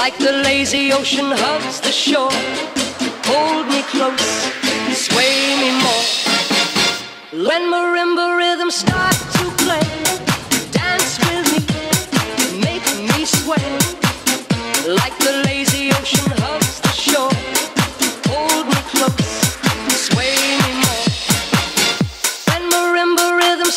like the lazy ocean hugs the shore. Hold me close, sway me more. When marimba rhythms start to play, dance with me, make me sway, like the lazy ocean hugs the shore. Hold me close, sway me more. When marimba rhythms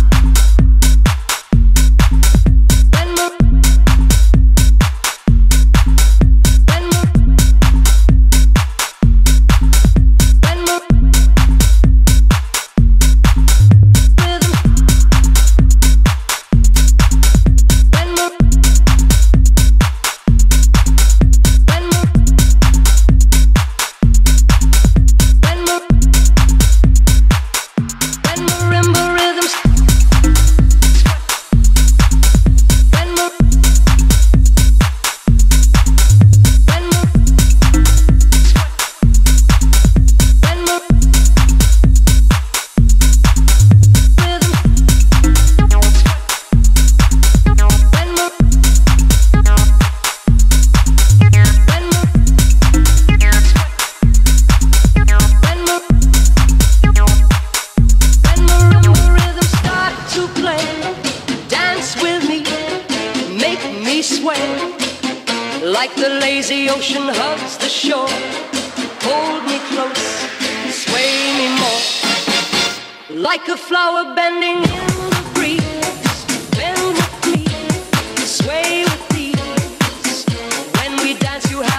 like the lazy ocean hugs the shore. Hold me close, sway me more, like a flower bending in the breeze. Bend with me, sway with ease. When we dance you